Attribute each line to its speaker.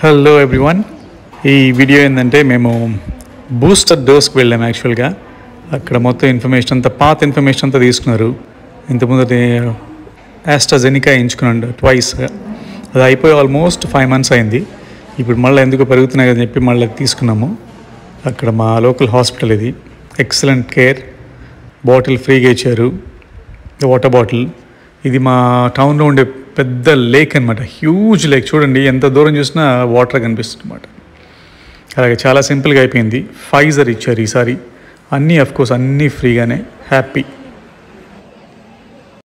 Speaker 1: Hello everyone. ఈ video ఏంటంటే మేము బూస్టర్ డోస్కి వెళ్ళాము. యాక్చువల్గా అక్కడ మొత్తం ఇన్ఫర్మేషన్ అంతా పాత ఇన్ఫర్మేషన్ అంతా తీసుకున్నారు. ఇంతకుముందు ఆస్ట్రా జెనికా ఎంచుకున్నాడు ట్వైస్. అది అయిపోయి ఆల్మోస్ట్ 5 months అయింది. ఇప్పుడు మళ్ళీ ఎందుకు పెరుగుతున్నాయి అని చెప్పి మళ్ళీ తీసుకున్నాము. అక్కడ మా లోకల్ హాస్పిటల్ ఇది. ఎక్సలెంట్ కేర్, బాటిల్ ఫ్రీగా ఇచ్చారు, వాటర్ బాటిల్. ఇది మా టౌన్లో ఉండే పెద్ద లేక్ అనమాట, హ్యూజ్ లేక్. చూడండి ఎంత దూరం చూసినా వాటర్ కనిపిస్తుంది అనమాట. అలాగే చాలా సింపుల్గా అయిపోయింది. ఫైజర్ ఇచ్చారు ఈసారి. అన్నీ అఫ్కోర్స్ అన్నీ ఫ్రీగానే. హ్యాపీ.